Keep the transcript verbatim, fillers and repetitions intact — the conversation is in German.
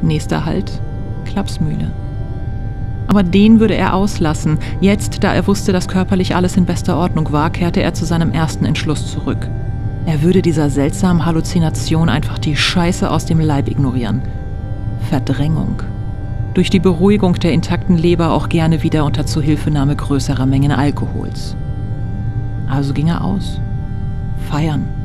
Nächster Halt, Klapsmühle. Aber den würde er auslassen. Jetzt, da er wusste, dass körperlich alles in bester Ordnung war, kehrte er zu seinem ersten Entschluss zurück. Er würde dieser seltsamen Halluzination einfach die Scheiße aus dem Leib ignorieren. Verdrängung. Durch die Beruhigung der intakten Leber auch gerne wieder unter Zuhilfenahme größerer Mengen Alkohols. Also ging er aus. Feiern.